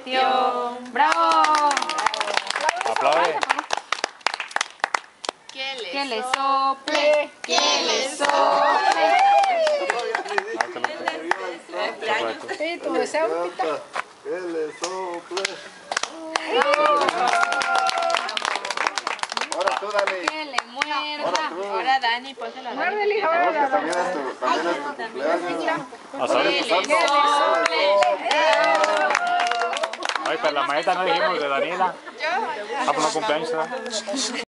nació. ¡Bravo! Aplaude. Que le sople, que le sople. Sí, tu deseo, Pita. Que le sople. Ahora tú, Dani. Que le muerda. Ahora Dani, pónselo a Dani. Muérdele, ahora. También es tu cumpleaños. Hasta Que ahorita. le sople. Ay, pero la maestra no dijimos de Daniela. Ah, pues no cumpleaños, ¿verdad?